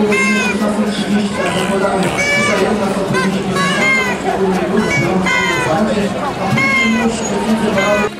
godzinie 16:30 zakładamy tutaj u nas o godzinie 15:00 szczególnie już a później już decyzje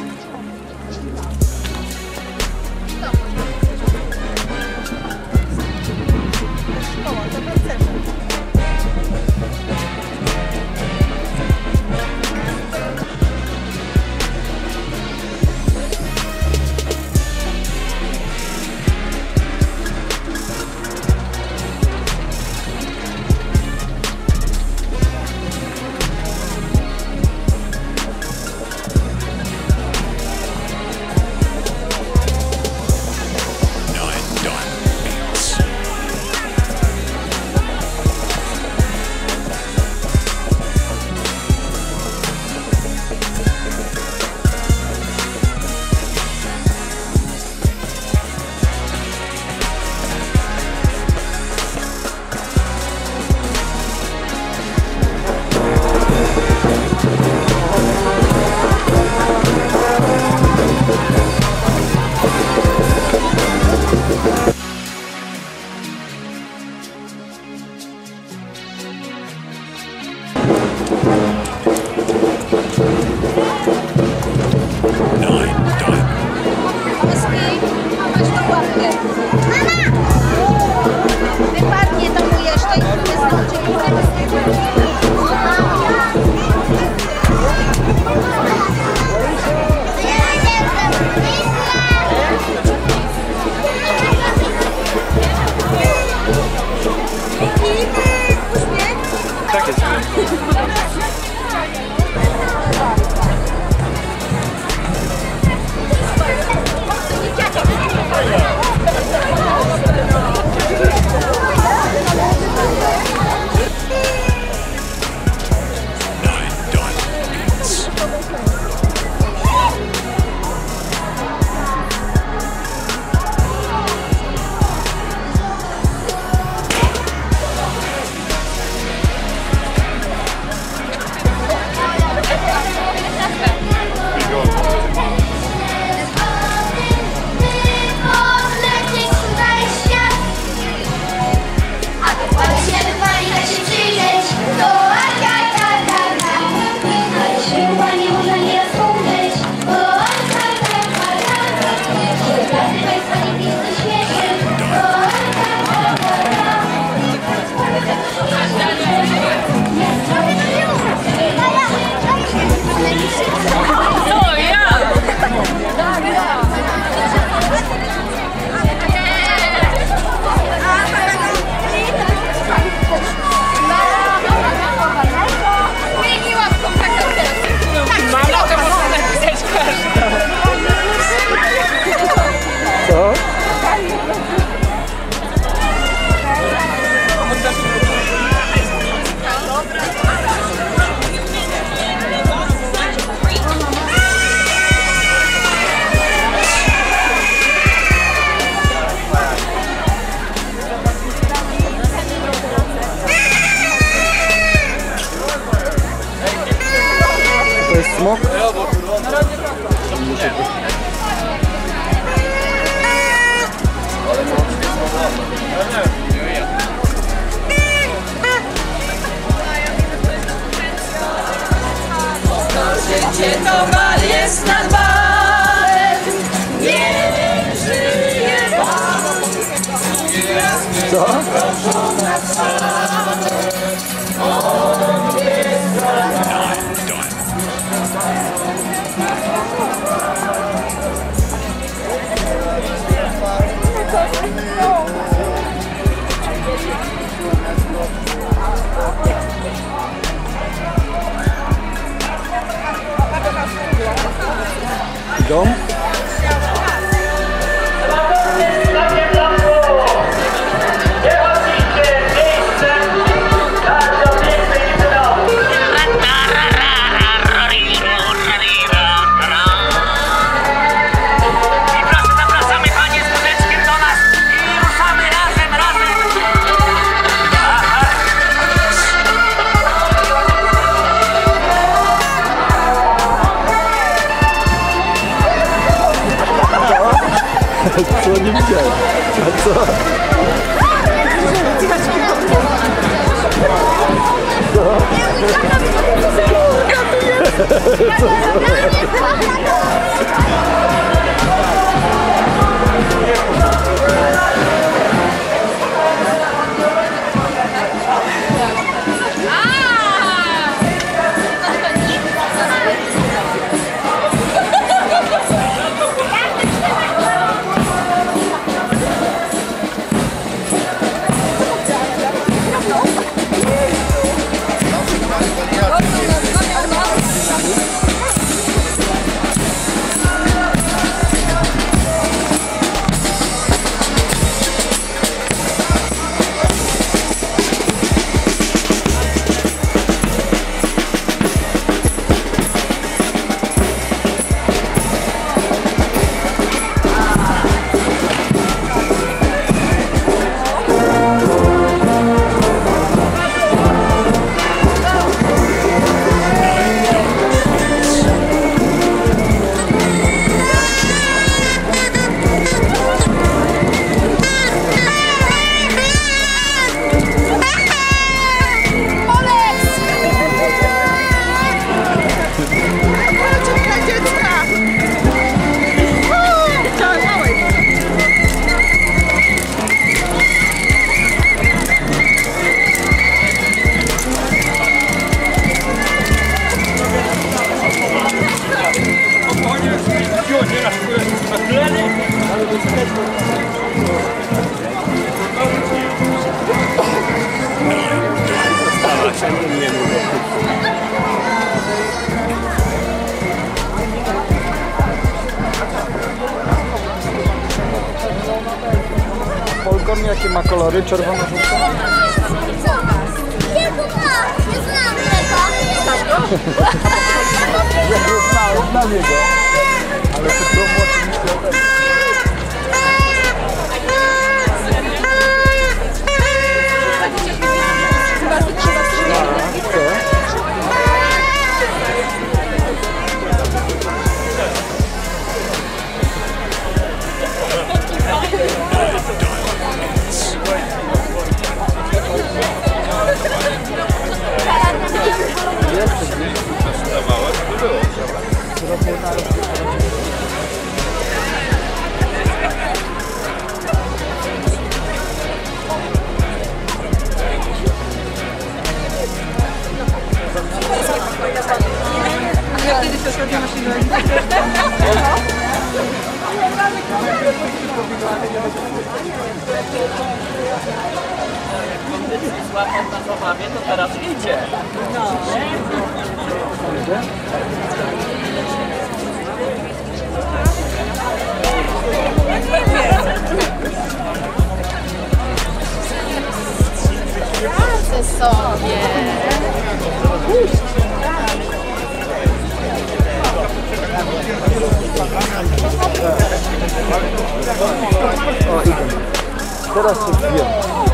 To jest smok? Życie to bal jest nad balem, nie żyje bal. Co? Idą? Co nie widziałem? A co? Polgon jakie ma kolory? Czerwono, żółte? Nie znam tego. Ja nie znałem na niego. Ale to było oczywiście. Złapał na zabawie, to teraz idzie. Radzę sobie. O, idę. Teraz się wbiję.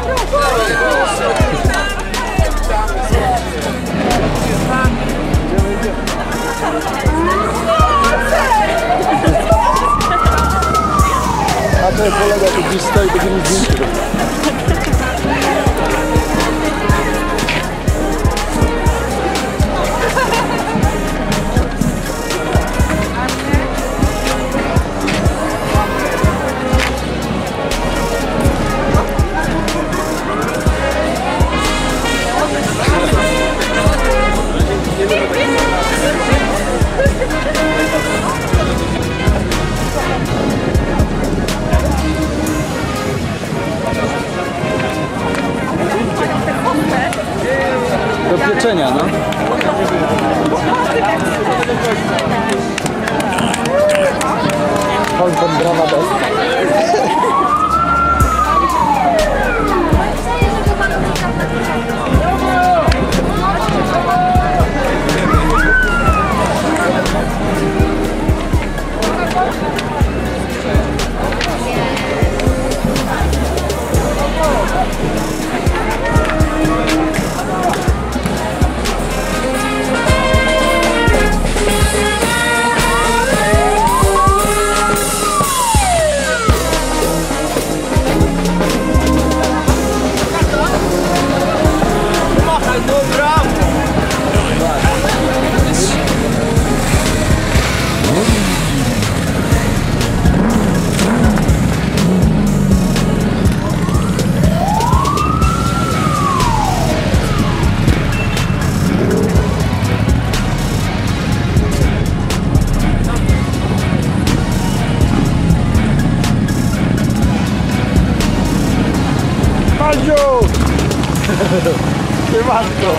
A ten kolega tu gdzieś stoi, będzie mi zdjęcie. Do pieczenia, no. Polgon brawa bez. Rudziu! Siemanko!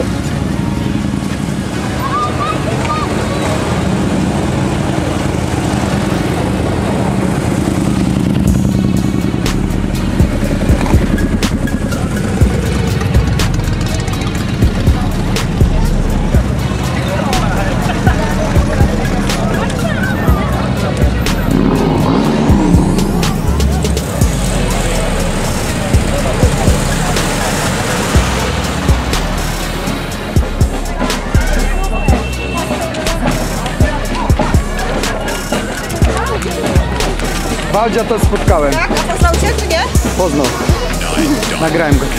Waldzia to spotkałem. Tak? A poznał cię, czy nie? Poznał. Nagrałem go.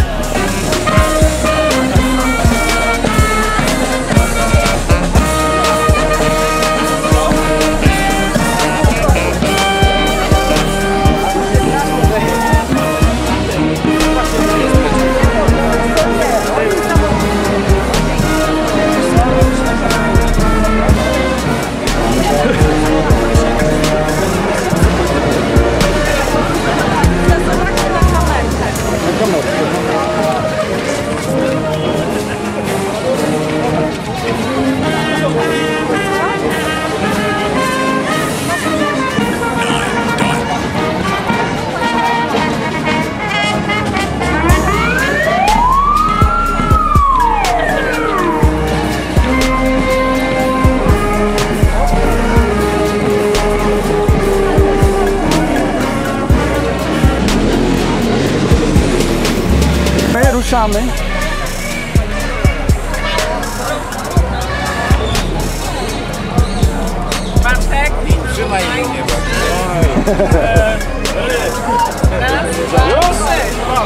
Ruszamy. Bartek, trzymaj mnie. Raz, dwa, trzy.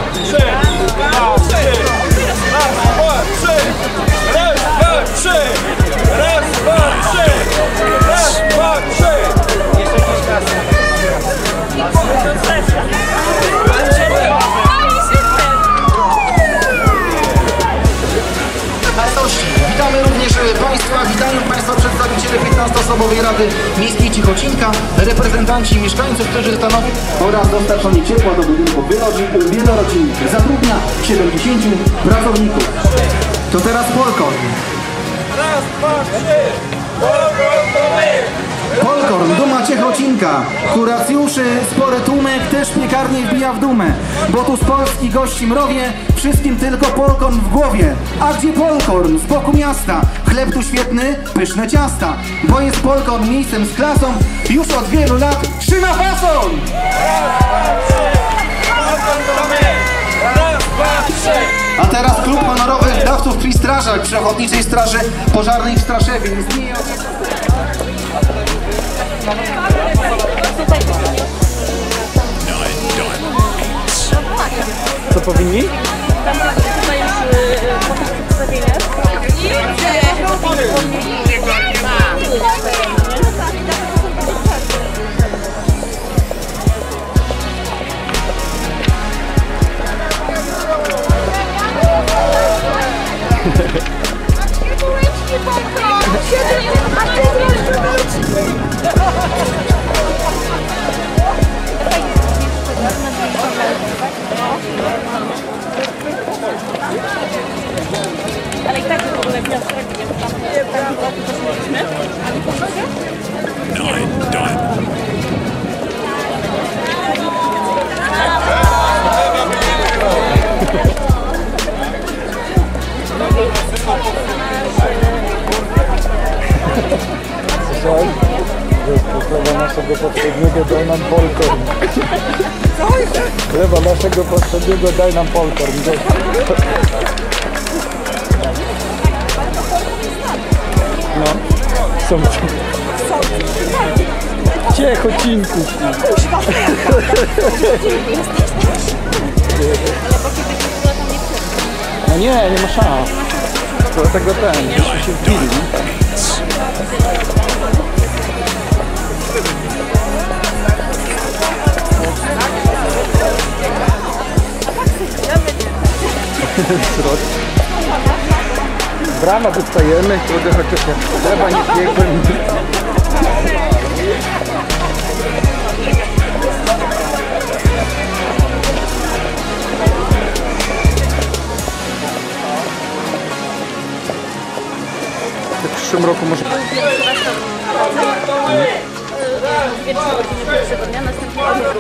Witamy również Państwa, witają Państwa przedstawiciele 15-osobowej Rady Miejskiej Cichocinka, reprezentanci mieszkańców, którzy stanowią oraz dostarczanie ciepła do budynków wielorodzinnych. Zatrudnia 70 pracowników. To teraz Polkorn. Raz, dwa, trzy! Polkorn, duma Ciechocinka, kuracjuszy, spory tłumek, też piekarnie wbija w dumę, bo tu z Polski gości mrowie, wszystkim tylko Polkorn w głowie. A gdzie Polkorn? Z boku miasta, chleb tu świetny, pyszne ciasta, bo jest Polkorn miejscem z klasą, już od wielu lat trzyma fason! A teraz klub honorowych dawców Krwi Strażak przy Ochotniczej Straży Pożarnej w Straszewie. Istnieje... Co powinni? Tutaj już przedstawienie. Ale i tak w ogóle Piotrek, więc tam taki wokół też mieliśmy. A nie pomoże? Słuchaj, chleba naszego poprzedniego daj nam Polkorn. Chleba naszego poprzedniego daj nam Polkorn. No, są Ciechocinku. No nie ma szans. Dlatego byśmy się wbili. Brama dostajemy, kurde, chociaż jak chleba nie piekłem. przyszłym roku może... Pierwszy raz to 2-3 godziny pierwszego dnia, następnego dnia.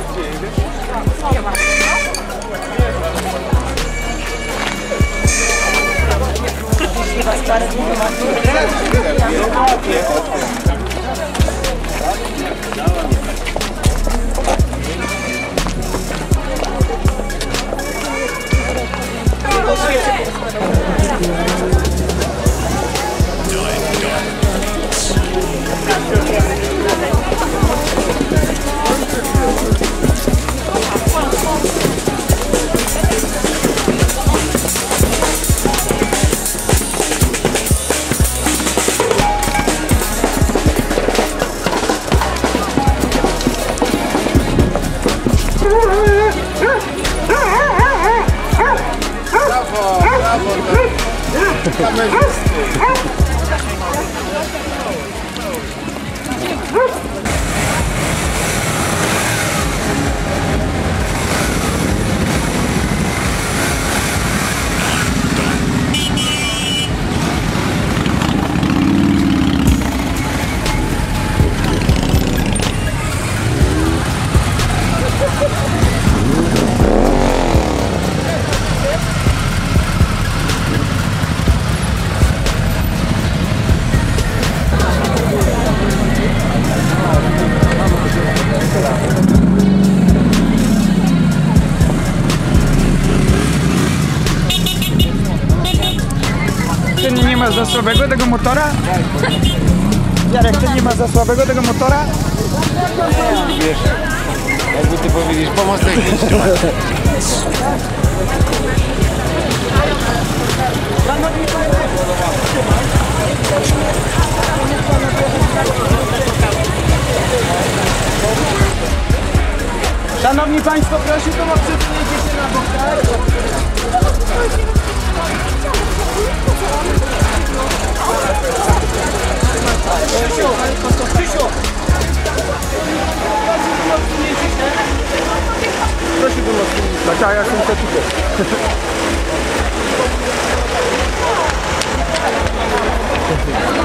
Ty nie masz za słabego tego motora? Jarek, ty nie masz za słabego tego motora? Wiesz, jakby ty powiedzieć, pomoc techniczna. Szanowni Państwo, proszę tu przesuńcie się na bok, tak? Krzysiu! Prosiłbym o tak, ja jestem kocikiem.